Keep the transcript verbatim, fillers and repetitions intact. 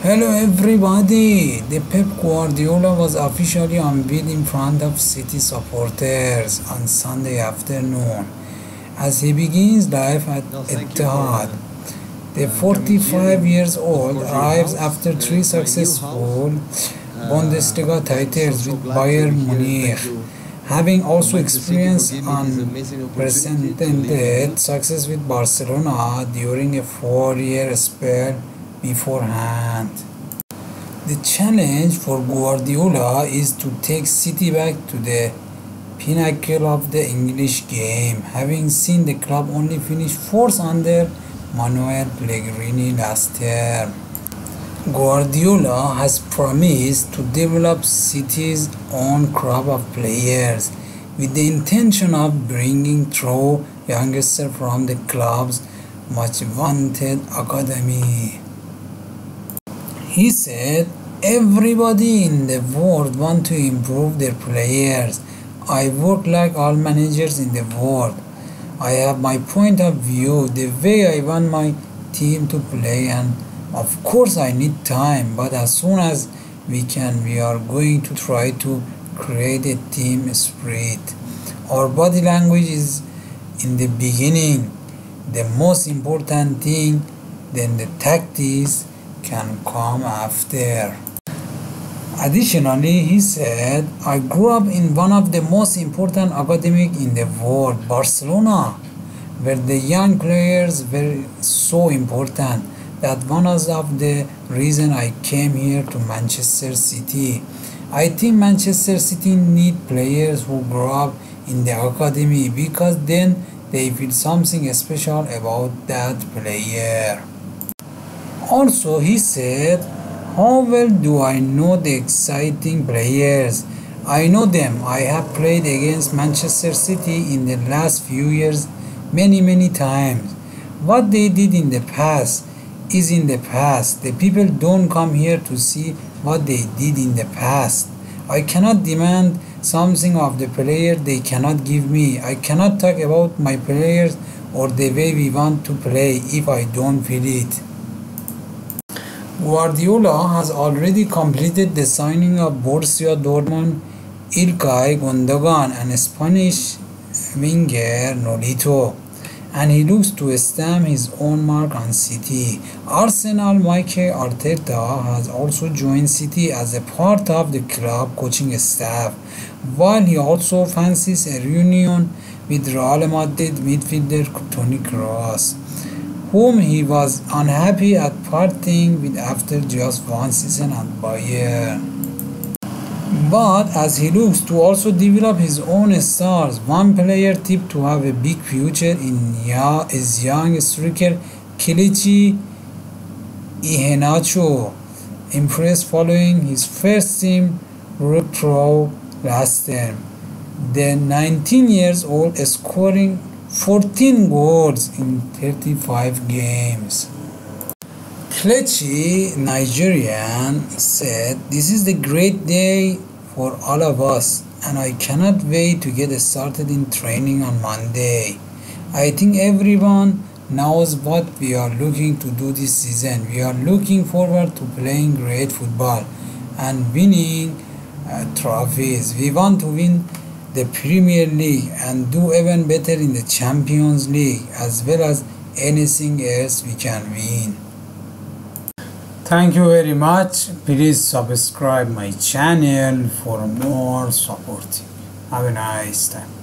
Hello everybody! The Pep Guardiola was officially unveiled in front of City supporters on Sunday afternoon as he begins life at Etihad. The forty-five years old arrives after three successful Bundesliga titles with Bayern Munich, having also experienced unprecedented success with Barcelona during a four-year spell beforehand. The challenge for Guardiola is to take City back to the pinnacle of the English game, having seen the club only finish fourth under Manuel Pellegrini last term. Guardiola has promised to develop City's own crop of players with the intention of bringing through youngsters from the club's much-vaunted academy. He said, "Everybody in the world wants to improve their players. I work like all managers in the world. I have my point of view, the way I want my team to play, and of course I need time, but as soon as we can, we are going to try to create a team spirit. Our body language is in the beginning the most important thing, then the tactics can come after." Additionally, he said, "I grew up in one of the most important academies in the world, Barcelona, where the young players were so important. That one of the reasons I came here to Manchester City. I think Manchester City need players who grow up in the academy because then they feel something special about that player." Also, he said, "How well do I know the exciting players? I know them. I have played against Manchester City in the last few years many, many times. What they did in the past is in the past. The people don't come here to see what they did in the past. I cannot demand something of the player they cannot give me. I cannot talk about my players or the way we want to play if I don't feel it." Guardiola has already completed the signing of Borussia Dortmund Ilkay Gundogan and Spanish winger Nolito, and he looks to stamp his own mark on City. Arsenal Mikel Arteta has also joined City as a part of the club coaching staff, while he also fancies a reunion with Real Madrid midfielder Toni Kroos, whom he was unhappy at parting with after just one season at Bayern. But as he looks to also develop his own stars, one player tipped to have a big future in is young striker Kelechi Iheanacho, impressed following his first team breakthrough last term. The nineteen years old scoring fourteen goals in thirty-five games. Kelechi, Nigerian, said, "This is the great day for all of us, and I cannot wait to get started in training on Monday. I think everyone knows what we are looking to do this season. We are looking forward to playing great football and winning uh, trophies. We want to win the Premier League and do even better in the Champions League, as well as anything else we can win." Thank you very much. Please subscribe my channel for more support. Have a nice time.